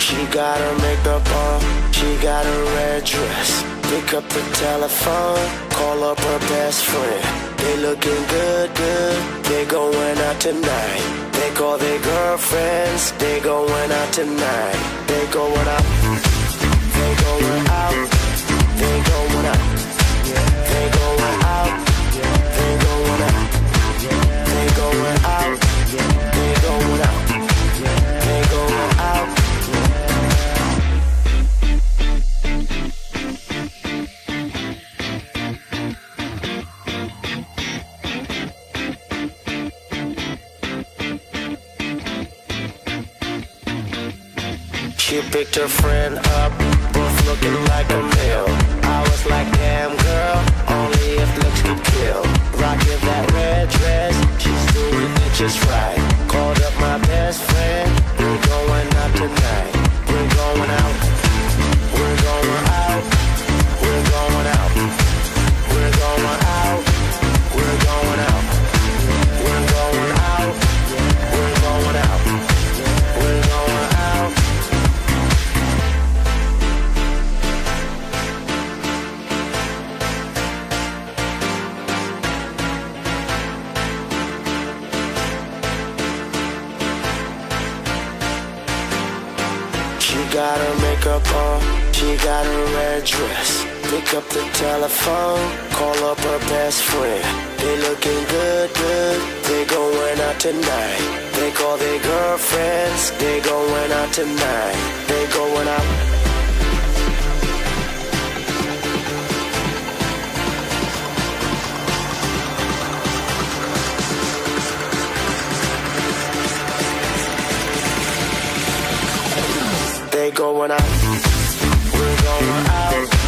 She got her makeup on, she got her red dress. Pick up the telephone, call up her best friend. They looking good, good, they going out tonight. They call their girlfriends, they going out tonight. They going out, they going out, they going out. They going out, they going out. They going out, they going out. They going out. She picked her friend up, both looking like a meal. I was like, damn girl, only if looks could kill. Rockin' that red dress, she's doing it just right. Called up my best friend, we're going out tonight. We're going out, we're going out, we're going out. We're going out, we're going out. We're going out, we're going out. We're going out. She got her makeup on, she got her red dress. Pick up the telephone, call up her best friend. They looking good, good, they going out tonight. They call their girlfriends, they going out tonight. They going out. They going out, we're going out.